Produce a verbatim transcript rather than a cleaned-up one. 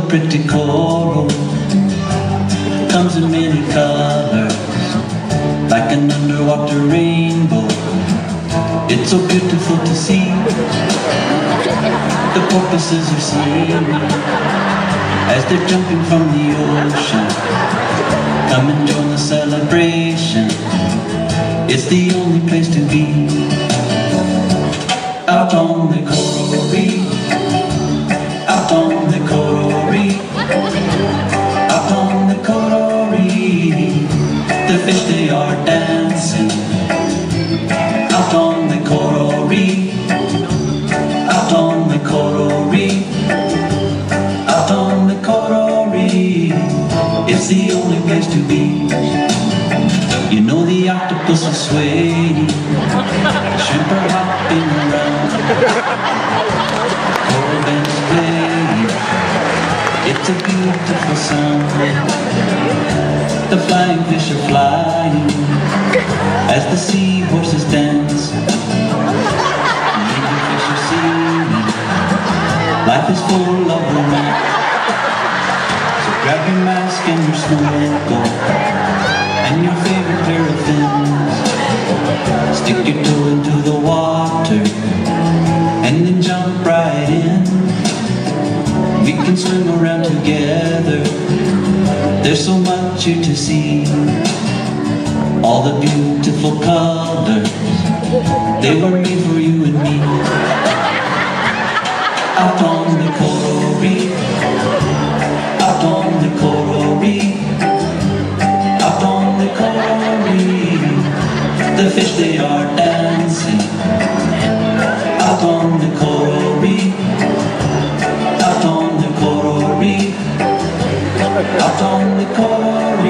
pretty coral, comes in many colors, like an underwater rainbow. It's so beautiful to see. The porpoises are singing as they're jumping from the ocean. Come and join the celebration. It's the only place to be. Out on the coral reef, out on the coral reef, out on the coral reef. The fish, they are dancing. Out on the coral reef, out on the coral reef, out on the coral reef. It's the only place to be. You know the octopus is swaying, shrimp are hopping around, coral bands playing. It's a beautiful sound. The flying fish are flying as the seahorses dance. The angel fish are singing. Life is full of romance. So grab your mask and your snorkel and your favorite pair of fins. Stick your toe into the water and then jump right in. We can swim around together. There's so much here to see. All the beautiful colors, they were made for you and me. Out on the coral reef, out on the coral reef, out on the coral reef. The fish, they are dancing. Out on the coral reef, out on the coral reef, out on the coral reef.